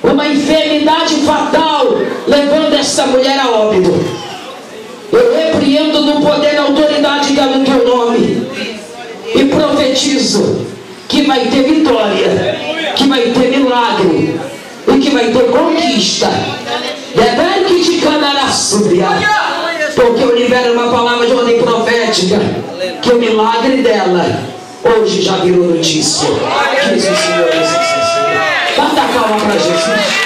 uma enfermidade fatal, levando essa mulher a óbito. Eu repreendo no poder da autoridade que há no teu nome e profetizo que vai ter vitória, que vai ter milagre e que vai ter conquista. Porque eu libero uma palavra de ordem profética que o milagre dela hoje já virou notícia. Que isso, Senhor, isso. Bata a palma para Jesus.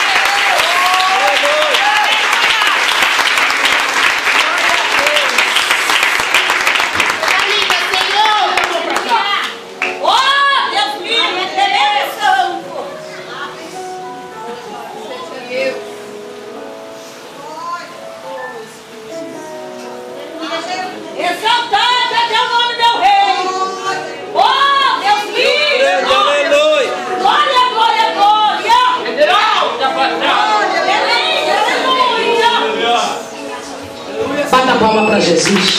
Bata a palma para Jesus.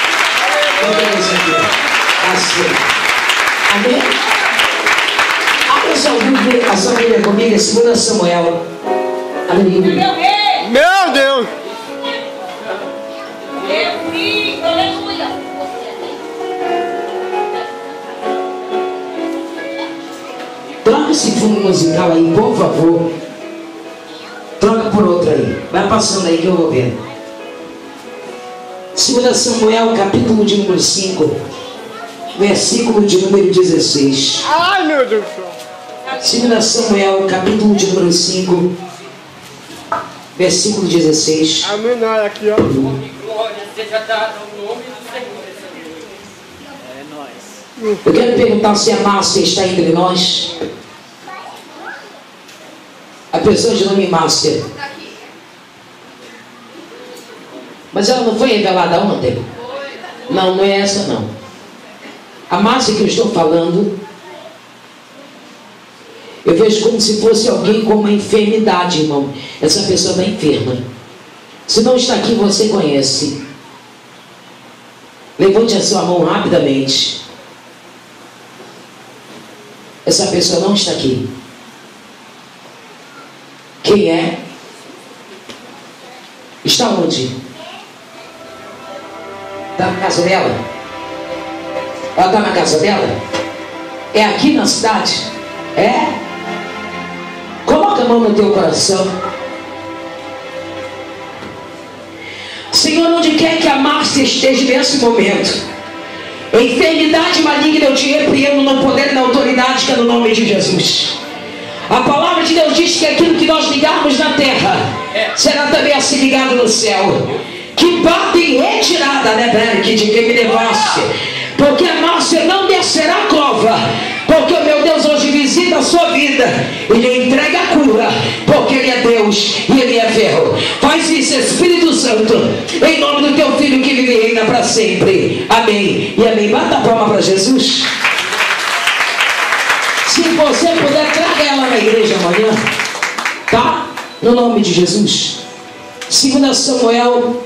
Assim. Amém? Abra sua Bíblia comigo, 2 Samuel. Aleluia. Meu Deus! Troca esse fundo musical aí, por favor. Troca por outro aí. Vai passando aí que eu vou ver. 2 Samuel, capítulo de número 5, versículo de número 16. Ai, meu Deus do céu! 2 Samuel, capítulo de número 5, versículo 16. A menor aqui, ó. Glória seja dada ao nome do Senhor. É nóis. Eu quero perguntar se a Márcia está entre nós. A pessoa de nome Márcia. Mas ela não foi revelada ontem? Não, não é essa não. A Márcia que eu estou falando, eu vejo como se fosse alguém com uma enfermidade, irmão. Essa pessoa está enferma. Se não está aqui, você conhece. Levante a sua mão rapidamente. Essa pessoa não está aqui. Quem é? Está onde? Está na casa dela? Ela está na casa dela? É aqui na cidade? É? Coloca a mão no teu coração. Senhor, onde quer que a Márcia esteja nesse momento, enfermidade maligna eu te repreendo no poder e na autoridade que é no nome de Jesus. A palavra de Deus diz que aquilo que nós ligarmos na terra será também assim ligado no céu. Que bata em retirada, né, Berk, de quem me levasse. Porque a Márcia não descerá a cova. Porque o meu Deus hoje visita a sua vida e lhe entrega a cura. Porque Ele é Deus e Ele é fiel. Faz isso, Espírito Santo, em nome do teu Filho que vive e reina para sempre. Amém e amém. Bata a palma para Jesus. Se você puder, traga ela na igreja amanhã, tá? No nome de Jesus. 2 Samuel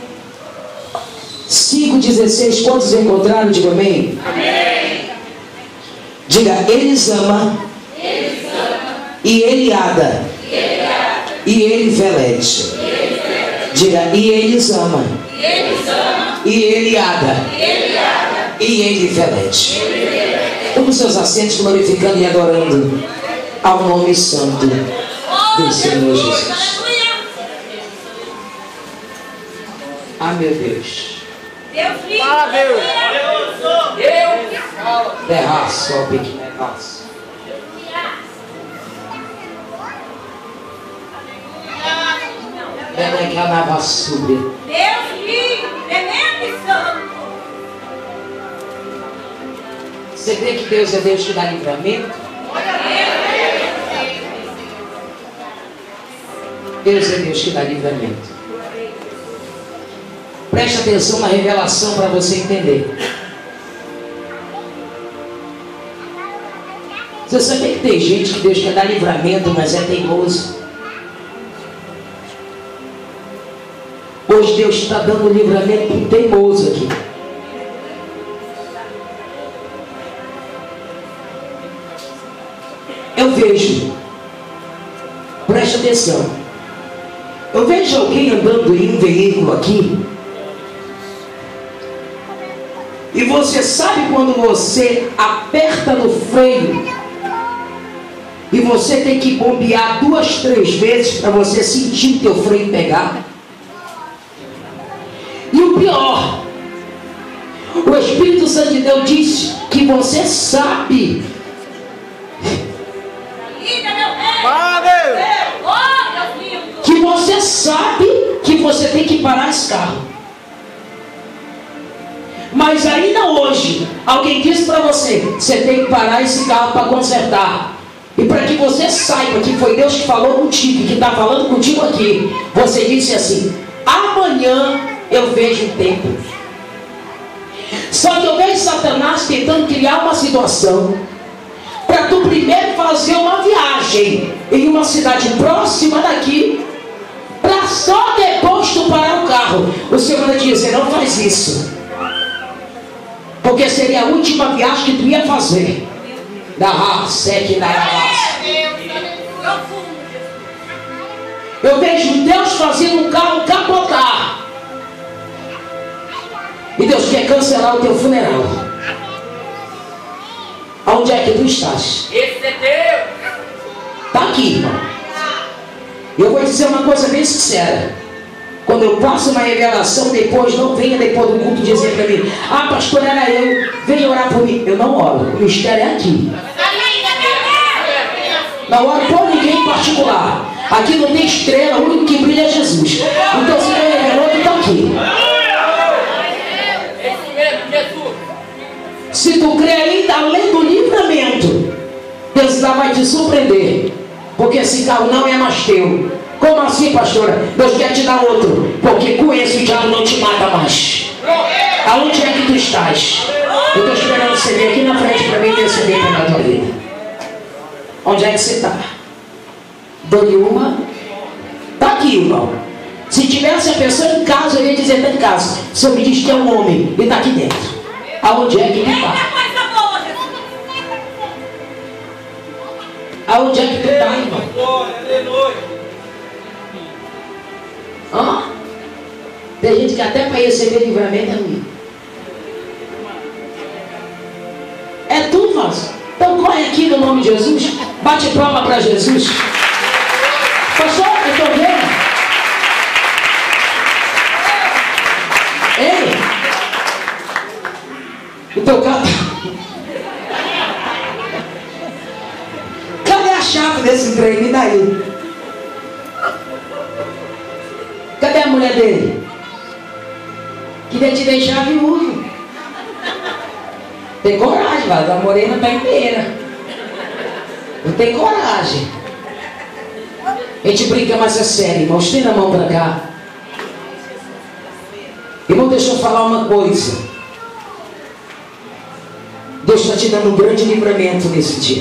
5,16. Quantos encontraram? Diga amém. Amém. Diga Elisama, e Eliada, e Elifelete. Diga e Elisama, e Eliada, e Elifelete. Todos os seus assentos glorificando e adorando ao nome santo do Senhor Jesus. Ah, meu Deus. Fala, Deus! Derraço, ó, pequeno derraço. Bela que a nava subir. Deus vive, tremendo e santo. Você crê que Deus é Deus que dá livramento? Deus é Deus que dá livramento. Preste atenção na revelação para você entender. Você sabia que tem gente que Deus quer dar livramento, mas é teimoso? Hoje Deus está dando livramento para um teimoso aqui. Eu vejo. Preste Preste atenção. Eu vejo alguém andando em um veículo aqui. E você sabe quando você aperta no freio e você tem que bombear 2, 3 vezes para você sentir o teu freio pegar? E o pior, o Espírito Santo de Deus diz que você sabe. Que você sabe que você tem que parar esse carro. Mas ainda hoje, alguém disse para você, você tem que parar esse carro para consertar. E para que você saiba que foi Deus que falou contigo, que está falando contigo aqui, você disse assim: amanhã eu vejo o tempo. Só que eu vejo Satanás tentando criar uma situação para tu primeiro fazer uma viagem em uma cidade próxima daqui, para só depois tu parar o carro. O Senhor vai dizer: não faz isso, porque seria a última viagem que tu ia fazer. Eu vejo Deus fazendo um carro capotar, e Deus quer cancelar o teu funeral. Aonde é que tu estás? Esse é Deus. Está aqui, irmão. Eu vou dizer uma coisa bem sincera. Quando eu passo uma revelação, depois, não venha depois do culto dizer para mim: ah, pastor, era eu, venha orar por mim. Eu não oro, o mistério é aqui. Não oro por ninguém em particular. Aqui não tem estrela, o único que brilha é Jesus. Então se não revelou, tu está aqui. Se tu crê ainda além do livramento, Deus vai te surpreender, porque esse carro não é mais teu. Como assim, pastora? Deus quer te dar outro, porque com esse o diabo não te mata mais. Aonde é que tu estás? Eu estou esperando você vir aqui na frente para mim interceder pela tua vida. Onde é que você está? Dou-lhe uma. Está aqui, irmão. Se tivesse a pessoa em casa, eu ia dizer: está em casa. O Senhor me diz que é um homem e está aqui dentro. Aonde é que tu está? Aonde é que tu está, irmão? Hã? Tem gente que até para receber livramento é ruim. É tu, mas. Então corre aqui no nome de Jesus. Bate palma para Jesus. Pastor, eu estou vendo. Ei! O teu carro. Cadê a chave desse trem? Me dá aí. Cadê a mulher dele? Queria te deixar viúvo. Tem coragem, mas a morena está inteira. Não tem coragem. A gente brinca, mas é sério, irmão. Estenda a mão para cá. Irmão, deixa eu falar uma coisa. Deus está te dando um grande livramento nesse dia.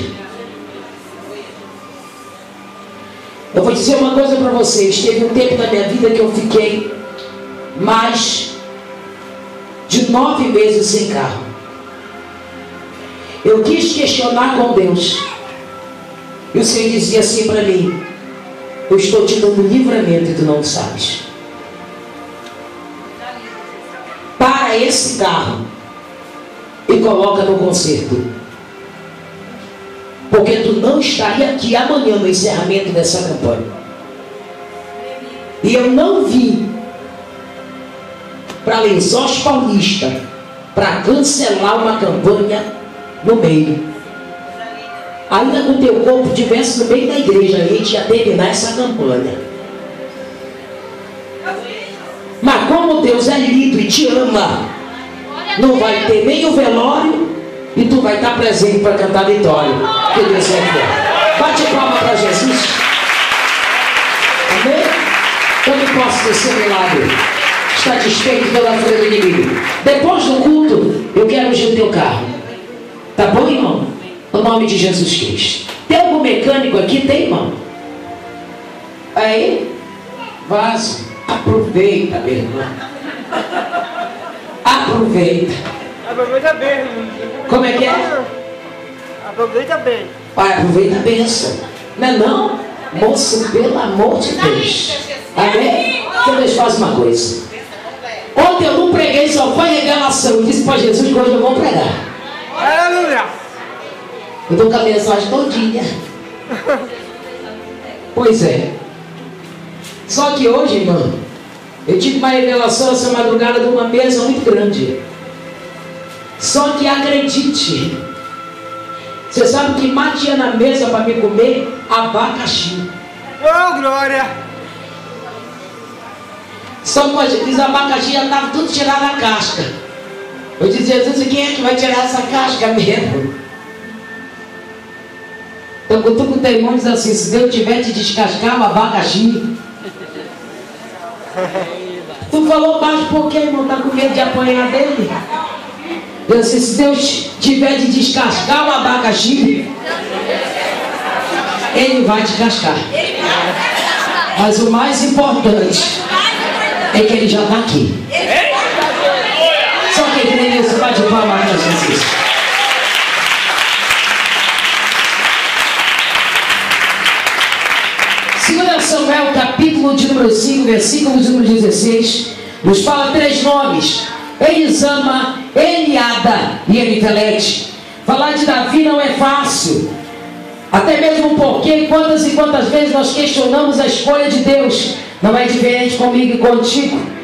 Eu vou dizer uma coisa para vocês. Teve um tempo na minha vida que eu fiquei mais de 9 meses sem carro. Eu quis questionar com Deus. E o Senhor dizia assim para mim: eu estou te dando livramento e tu não sabes. Para esse carro e coloca no conserto, porque tu não estaria aqui amanhã no encerramento dessa campanha. E eu não vim para Lençóis Paulista para cancelar uma campanha no meio. Ainda que o teu corpo estivesse no meio da igreja, a gente ia terminar essa campanha. Mas como Deus é lindo e te ama, não vai ter nem o velório e tu vai estar presente para cantar vitória. Que Deus é fiel. Bate palma para Jesus. Amém? Eu não posso descer milagre. Está desfeito pela fúria do inimigo. Depois do culto, eu quero ungir o teu carro. Tá bom, irmão? No nome de Jesus Cristo. Tem algum mecânico aqui? Tem, irmão? Aí, vaso. Aproveita, meu irmão. Aproveita. Aproveita bem. Como é que é? Aproveita bem. Pai, aproveita a bênção. Não é não? Moço, pelo amor de Deus. Amém? Então Deus faz uma coisa. Ontem eu não preguei, só foi revelação. Eu disse para Jesus que hoje eu vou pregar. Aleluia. Eu estou com a mensagem todinha. Pois é. Só que hoje, irmão, eu tive uma revelação essa madrugada de uma mesa muito grande. Só que acredite, você sabe que mais tinha na mesa para me comer? Abacaxi. Oh, glória. Só que os abacaxi já estavam tudo tirado da casca. Eu disse, Jesus, quem é que vai tirar essa casca mesmo? Então quando tu com o teu irmão diz assim, se Deus tiver te descascar o abacaxi. Tu falou baixo porque, irmão, tá com medo de apanhar dele? Eu disse, se Deus tiver de descascar o abacaxi, Ele vai descascar. Mas o mais importante é que Ele já está aqui. Só quem crê nisso, bate palma para Jesus. Segundo Samuel, capítulo de número 5, versículo de número 16, nos fala 3 nomes: Elisama, Eliada e Elifelete. Falar de Davi não é fácil, até mesmo porque quantas e quantas vezes nós questionamos a escolha de Deus. Não é diferente comigo e contigo.